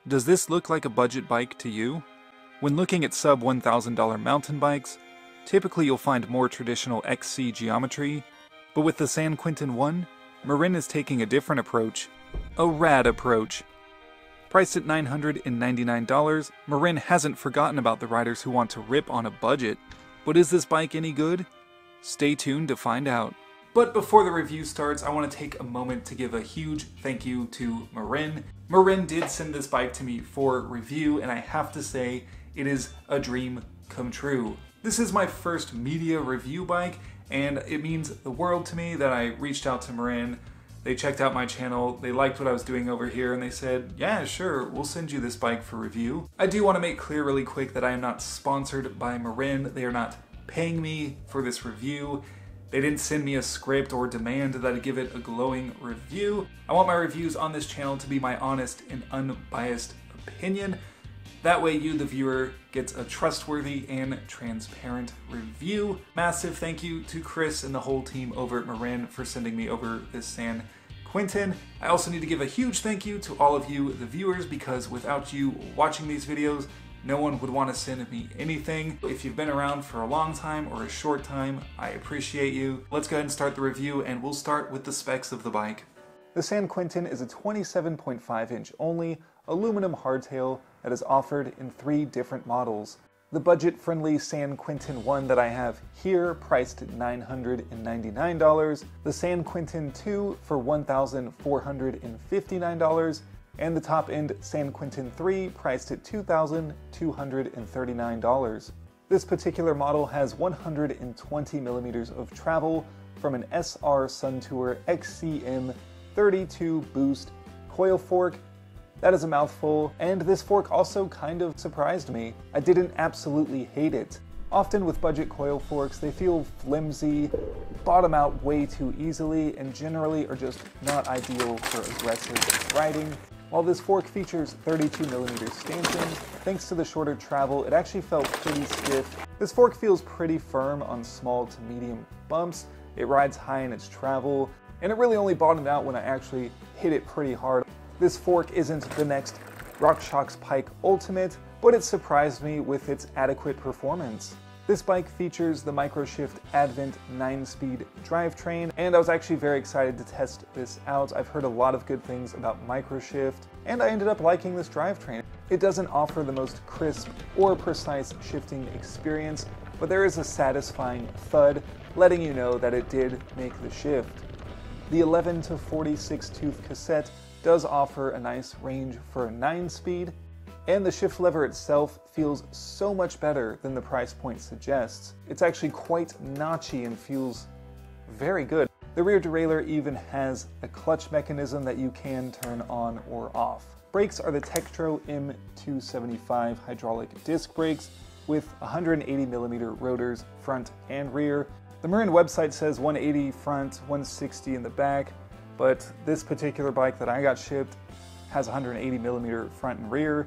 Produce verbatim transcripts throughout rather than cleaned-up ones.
Does this look like a budget bike to you? When looking at sub one thousand dollar mountain bikes, typically you'll find more traditional X C geometry, but with the San Quintin one, Marin is taking a different approach. A rad approach. Priced at nine hundred ninety-nine dollars, Marin hasn't forgotten about the riders who want to rip on a budget. But is this bike any good? Stay tuned to find out. But before the review starts, I want to take a moment to give a huge thank you to Marin. Marin did send this bike to me for review, and I have to say, it is a dream come true. This is my first media review bike, and it means the world to me that I reached out to Marin. They checked out my channel, they liked what I was doing over here, and they said, yeah, sure, we'll send you this bike for review. I do want to make clear really quick that I am not sponsored by Marin. They are not paying me for this review. They didn't send me a script or demand that I give it a glowing review. I want my reviews on this channel to be my honest and unbiased opinion. That way you, the viewer, gets a trustworthy and transparent review. Massive thank you to Chris and the whole team over at Marin for sending me over this San Quintin. I also need to give a huge thank you to all of you, the viewers, because without you watching these videos, no one would want to send me anything. If you've been around for a long time or a short time, I appreciate you. Let's go ahead and start the review, and we'll start with the specs of the bike. The San Quintin is a twenty-seven point five inch only aluminum hardtail that is offered in three different models. The budget-friendly San Quintin one that I have here, priced at nine hundred ninety-nine dollars, the San Quintin two for one thousand four hundred fifty-nine dollars, and the top-end San Quintin three priced at two thousand two hundred thirty-nine dollars. This particular model has one hundred twenty millimeters of travel from an S R Suntour X C M thirty-two boost coil fork. That is a mouthful, and this fork also kind of surprised me. I didn't absolutely hate it. Often with budget coil forks, they feel flimsy, bottom out way too easily, and generally are just not ideal for aggressive riding. While this fork features thirty-two millimeter stanchions, thanks to the shorter travel, it actually felt pretty stiff. This fork feels pretty firm on small to medium bumps, it rides high in its travel, and it really only bottomed out when I actually hit it pretty hard. This fork isn't the next RockShox Pike Ultimate, but it surprised me with its adequate performance. This bike features the Microshift Advent nine speed drivetrain, and I was actually very excited to test this out. I've heard a lot of good things about Microshift, and I ended up liking this drivetrain. It doesn't offer the most crisp or precise shifting experience, but there is a satisfying thud letting you know that it did make the shift. The eleven to forty-six tooth cassette does offer a nice range for a nine speed, and the shift lever itself feels so much better than the price point suggests. It's actually quite notchy and feels very good. The rear derailleur even has a clutch mechanism that you can turn on or off. Brakes are the Tektro M two seventy-five hydraulic disc brakes with one hundred eighty millimeter rotors front and rear. The Marin website says one eighty front, one sixty in the back, but this particular bike that I got shipped has one hundred eighty millimeter front and rear.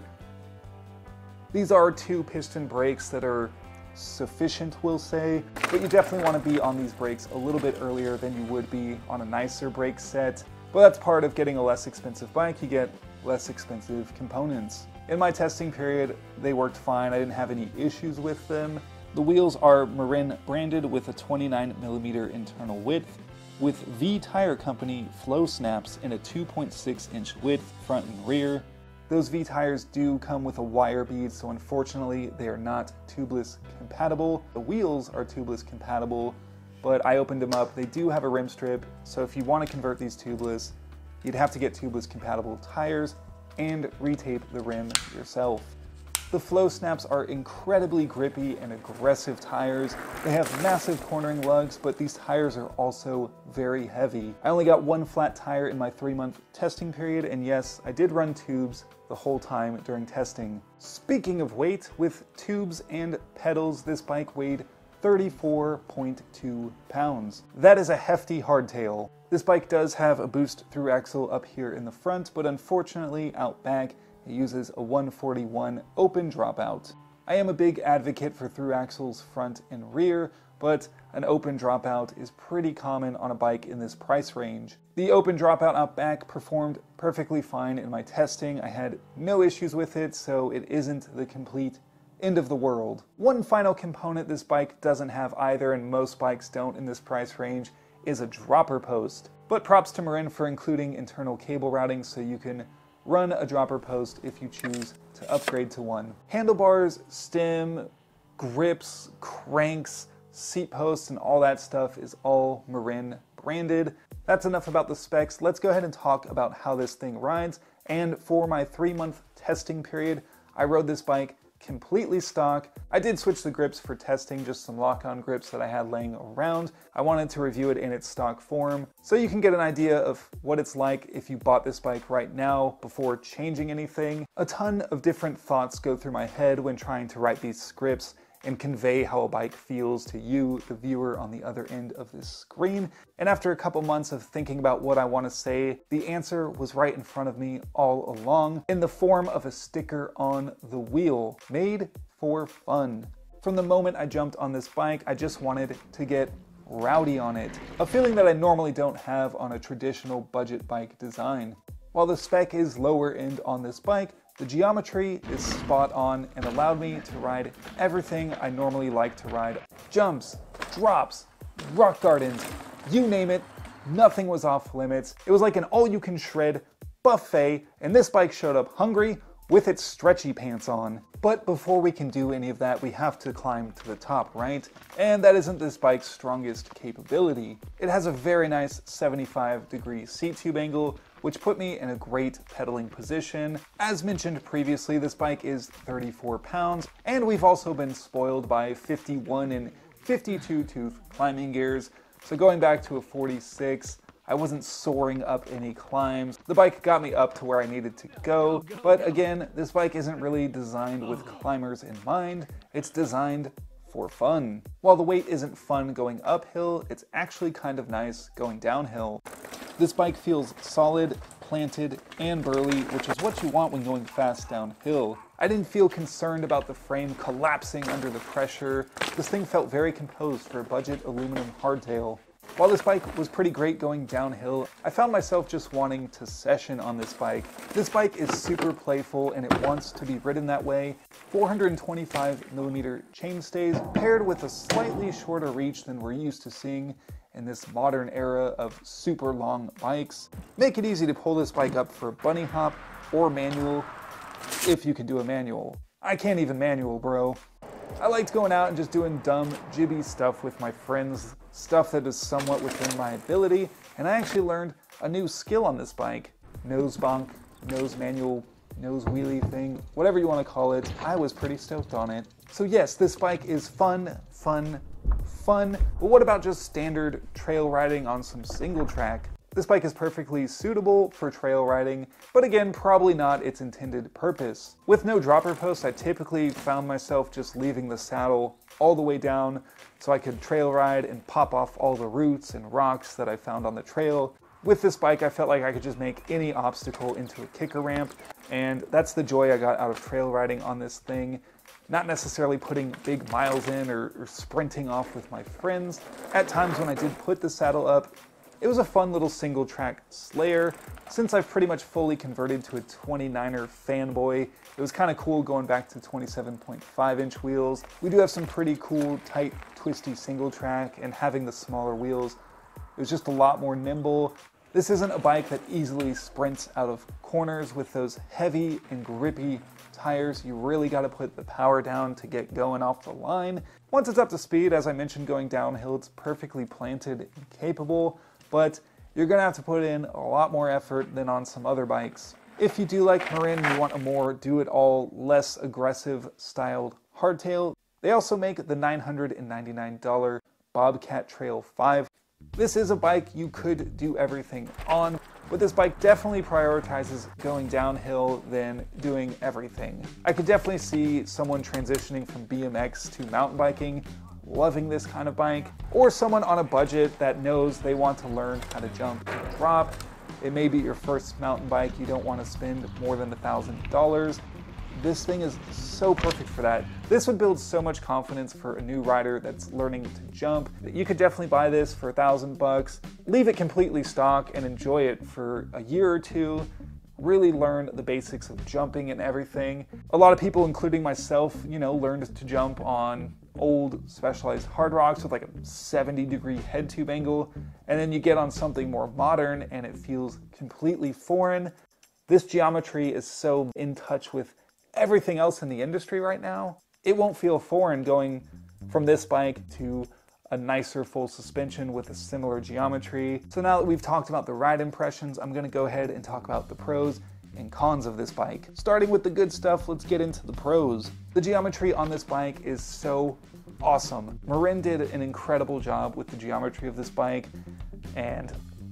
These are two piston brakes that are sufficient, we'll say, but you definitely want to be on these brakes a little bit earlier than you would be on a nicer brake set. But that's part of getting a less expensive bike, you get less expensive components. In my testing period, they worked fine, I didn't have any issues with them. The wheels are Marin branded with a twenty-nine millimeter internal width, with V Tire Company flow snaps in a two point six inch width front and rear. Those V tires do come with a wire bead, so unfortunately they are not tubeless compatible. The wheels are tubeless compatible, but I opened them up. They do have a rim strip, so if you want to convert these tubeless, you'd have to get tubeless compatible tires and retape the rim yourself. The flow snaps are incredibly grippy and aggressive tires. They have massive cornering lugs, but these tires are also very heavy. I only got one flat tire in my three month testing period, and yes, I did run tubes the whole time during testing. Speaking of weight, with tubes and pedals, this bike weighed thirty-four point two pounds. That is a hefty hardtail. This bike does have a boost through axle up here in the front, but unfortunately out back, it uses a one forty-one open dropout. I am a big advocate for through axles front and rear, but an open dropout is pretty common on a bike in this price range. The open dropout out back performed perfectly fine in my testing. I had no issues with it, so it isn't the complete end of the world. One final component this bike doesn't have either, and most bikes don't in this price range, is a dropper post. But props to Marin for including internal cable routing so you can run a dropper post if you choose to upgrade to one. Handlebars, stem, grips, cranks, seat posts, and all that stuff is all Marin branded. That's enough about the specs. Let's go ahead and talk about how this thing rides. And for my three month testing period, I rode this bike completely stock. I did switch the grips for testing, just some lock-on grips that I had laying around. I wanted to review it in its stock form so you can get an idea of what it's like if you bought this bike right now before changing anything. A ton of different thoughts go through my head when trying to write these scripts and convey how a bike feels to you, the viewer on the other end of this screen. And after a couple months of thinking about what I want to say, the answer was right in front of me all along in the form of a sticker on the wheel, made for fun. From the moment I jumped on this bike, I just wanted to get rowdy on it, a feeling that I normally don't have on a traditional budget bike design. While the spec is lower end on this bike, the geometry is spot on and allowed me to ride everything I normally like to ride. Jumps, drops, rock gardens, you name it, nothing was off limits. It was like an all-you-can-shred buffet, and this bike showed up hungry with its stretchy pants on. But before we can do any of that, we have to climb to the top, right? And that isn't this bike's strongest capability. It has a very nice seventy-five degree seat tube angle, which put me in a great pedaling position. As mentioned previously, this bike is thirty-four pounds, and we've also been spoiled by fifty-one and fifty-two tooth climbing gears. So going back to a forty-six, I wasn't soaring up any climbs. The bike got me up to where I needed to go, but again, this bike isn't really designed with climbers in mind. It's designed for fun. While the weight isn't fun going uphill, it's actually kind of nice going downhill. This bike feels solid, planted, and burly, which is what you want when going fast downhill. I didn't feel concerned about the frame collapsing under the pressure. This thing felt very composed for a budget aluminum hardtail. While this bike was pretty great going downhill, I found myself just wanting to session on this bike. This bike is super playful and it wants to be ridden that way. four hundred twenty-five millimeter chainstays paired with a slightly shorter reach than we're used to seeing in this modern era of super long bikes make it easy to pull this bike up for a bunny hop or manual, if you can do a manual. I can't even manual, bro. I liked going out and just doing dumb, jibby stuff with my friends, stuff that is somewhat within my ability, and I actually learned a new skill on this bike. Nose bonk, nose manual, nose wheelie thing, whatever you want to call it. I was pretty stoked on it. So yes, this bike is fun, fun, fun, but what about just standard trail riding on some single track? This bike is perfectly suitable for trail riding, but again, probably not its intended purpose. With no dropper post, I typically found myself just leaving the saddle all the way down so I could trail ride and pop off all the roots and rocks that I found on the trail. With this bike, I felt like I could just make any obstacle into a kicker ramp, and that's the joy I got out of trail riding on this thing. Not necessarily putting big miles in or, or sprinting off with my friends. At times when I did put the saddle up, it was a fun little single track slayer. Since I've pretty much fully converted to a twenty-niner fanboy, it was kind of cool going back to twenty-seven point five inch wheels. We do have some pretty cool, tight, twisty single track, and having the smaller wheels, it was just a lot more nimble. This isn't a bike that easily sprints out of corners with those heavy and grippy tires. You really got to put the power down to get going off the line. Once it's up to speed, as I mentioned, going downhill, it's perfectly planted and capable, but you're going to have to put in a lot more effort than on some other bikes. If you do like Marin and you want a more do-it-all, less aggressive styled hardtail, they also make the nine hundred ninety-nine dollar Bobcat Trail five. This is a bike you could do everything on, but this bike definitely prioritizes going downhill than doing everything. I could definitely see someone transitioning from B M X to mountain biking, loving this kind of bike, or someone on a budget that knows they want to learn how to jump and drop. It may be your first mountain bike, you don't want to spend more than a thousand dollars. this thing is so perfect for that. This would build so much confidence for a new rider that's learning to jump. You could definitely buy this for a thousand bucks, leave it completely stock and enjoy it for a year or two, really learn the basics of jumping and everything. A lot of people, including myself, you know, learned to jump on old Specialized hard rocks with like a seventy degree head tube angle, and then you get on something more modern and it feels completely foreign. This geometry is so in touch with everything else in the industry right now. It won't feel foreign going from this bike to a nicer full suspension with a similar geometry. So now that we've talked about the ride impressions, I'm gonna go ahead and talk about the pros and cons of this bike. Starting with the good stuff, let's get into the pros. The geometry on this bike is so awesome. Marin did an incredible job with the geometry of this bike, and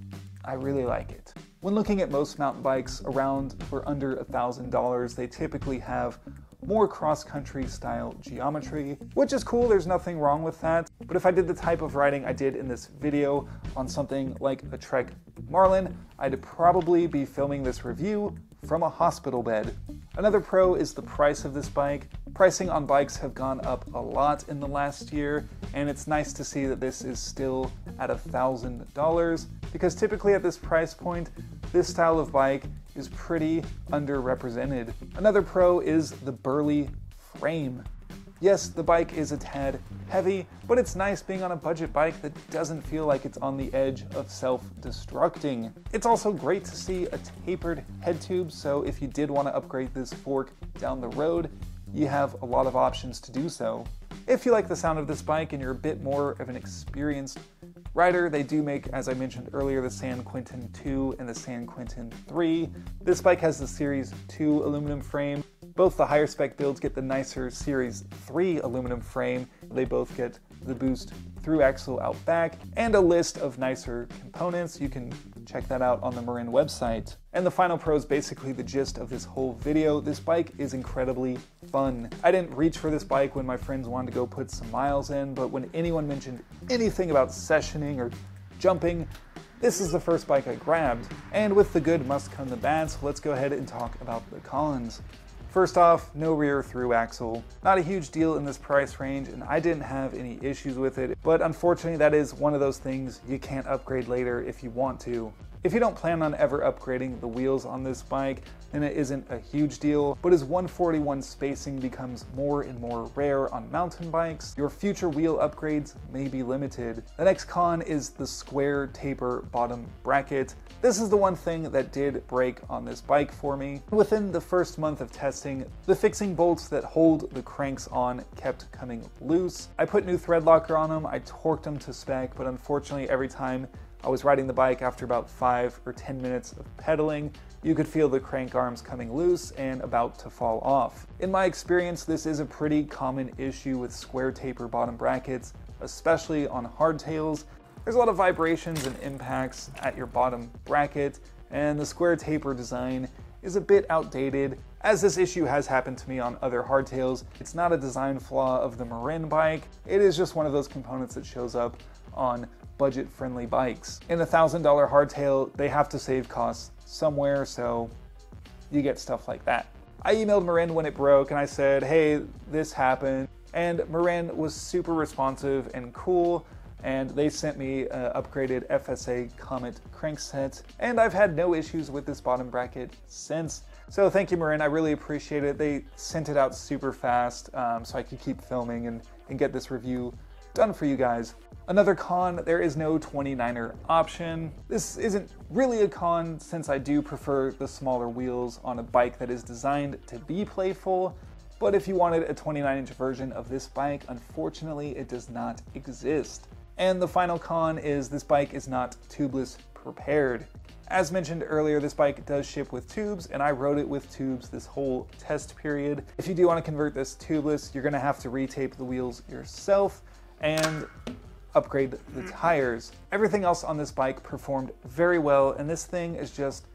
I really like it. When looking at most mountain bikes around for under a thousand dollars, they typically have more cross-country style geometry, which is cool, there's nothing wrong with that. But if I did the type of riding I did in this video on something like a Trek Marlin, I'd probably be filming this review from a hospital bed. Another pro is the price of this bike. Pricing on bikes have gone up a lot in the last year, and it's nice to see that this is still at a thousand dollars, because typically at this price point, this style of bike is pretty underrepresented. Another pro is the burly frame. Yes, the bike is a tad heavy, but it's nice being on a budget bike that doesn't feel like it's on the edge of self-destructing. It's also great to see a tapered head tube, so if you did want to upgrade this fork down the road, you have a lot of options to do so. If you like the sound of this bike and you're a bit more of an experienced rider, they do make, as I mentioned earlier, the San Quentin two and the San Quentin three. This bike has the Series two aluminum frame. Both the higher spec builds get the nicer Series three aluminum frame. They both get the Boost through axle out back and a list of nicer components. You can check that out on the Marin website. And the final pro is basically the gist of this whole video. This bike is incredibly fun. I didn't reach for this bike when my friends wanted to go put some miles in, but when anyone mentioned anything about sessioning or jumping, this is the first bike I grabbed. And with the good must come the bad, so let's go ahead and talk about the cons. First off, no rear through axle. Not a huge deal in this price range, and I didn't have any issues with it, but unfortunately that is one of those things you can't upgrade later if you want to. If you don't plan on ever upgrading the wheels on this bike, then it isn't a huge deal, but as one forty-one spacing becomes more and more rare on mountain bikes, your future wheel upgrades may be limited. The next con is the square taper bottom bracket. This is the one thing that did break on this bike for me. Within the first month of testing, the fixing bolts that hold the cranks on kept coming loose. I put new thread locker on them, I torqued them to spec, but unfortunately every time I was riding the bike, after about five or ten minutes of pedaling, you could feel the crank arms coming loose and about to fall off. In my experience, this is a pretty common issue with square taper bottom brackets, especially on hardtails. There's a lot of vibrations and impacts at your bottom bracket, and the square taper design is a bit outdated. As this issue has happened to me on other hardtails, it's not a design flaw of the Marin bike, it is just one of those components that shows up on budget-friendly bikes. In a one thousand dollar hardtail, they have to save costs somewhere, so you get stuff like that. I emailed Marin when it broke and I said, hey, this happened, and Marin was super responsive and cool, and they sent me an upgraded F S A Comet crankset, and I've had no issues with this bottom bracket since. So thank you, Marin, I really appreciate it. They sent it out super fast um, so I could keep filming and, and get this review done for you guys. Another con, there is no twenty-niner option. This isn't really a con since I do prefer the smaller wheels on a bike that is designed to be playful, but if you wanted a twenty-nine inch version of this bike, unfortunately it does not exist. And the final con is this bike is not tubeless prepared. As mentioned earlier, this bike does ship with tubes, and I rode it with tubes this whole test period. If you do want to convert this tubeless, you're going to have to retape the wheels yourself and upgrade the tires. Everything else on this bike performed very well, and this thing is just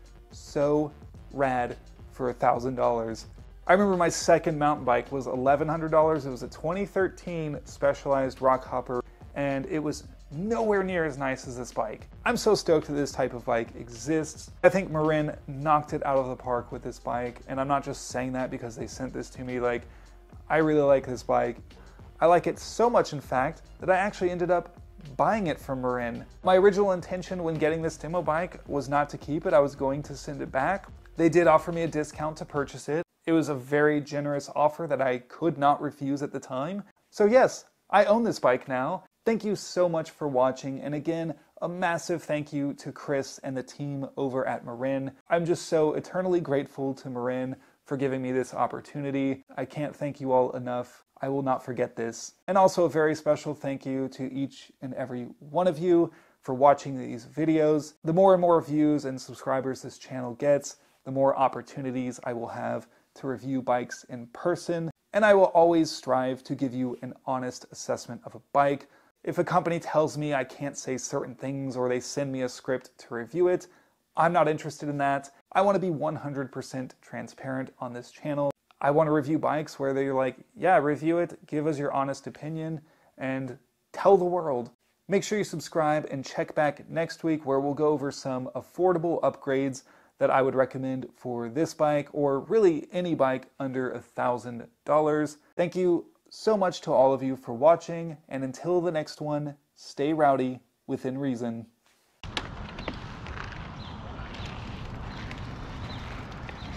so rad for a thousand dollars. I remember my second mountain bike was eleven hundred dollars. It was a twenty thirteen Specialized Rockhopper, and it was nowhere near as nice as this bike. I'm so stoked that this type of bike exists. I think Marin knocked it out of the park with this bike, and I'm not just saying that because they sent this to me. Like, I really like this bike. I like it so much, in fact, that I actually ended up buying it from Marin. My original intention when getting this demo bike was not to keep it. I was going to send it back. They did offer me a discount to purchase it. It was a very generous offer that I could not refuse at the time. So yes, I own this bike now. Thank you so much for watching, and again, a massive thank you to Chris and the team over at Marin. I'm just so eternally grateful to Marin for giving me this opportunity. I can't thank you all enough. I will not forget this. And also a very special thank you to each and every one of you for watching these videos. The more and more views and subscribers this channel gets, the more opportunities I will have to review bikes in person. And I will always strive to give you an honest assessment of a bike. If a company tells me I can't say certain things or they send me a script to review it, I'm not interested in that. I want to be one hundred percent transparent on this channel. I want to review bikes where they're like, yeah, review it, give us your honest opinion, and tell the world. Make sure you subscribe and check back next week where we'll go over some affordable upgrades that I would recommend for this bike or really any bike under a thousand dollars. Thank you so much to all of you for watching, and until the next one, stay rowdy within reason.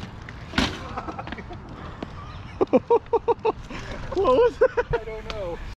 What was that? I don't know.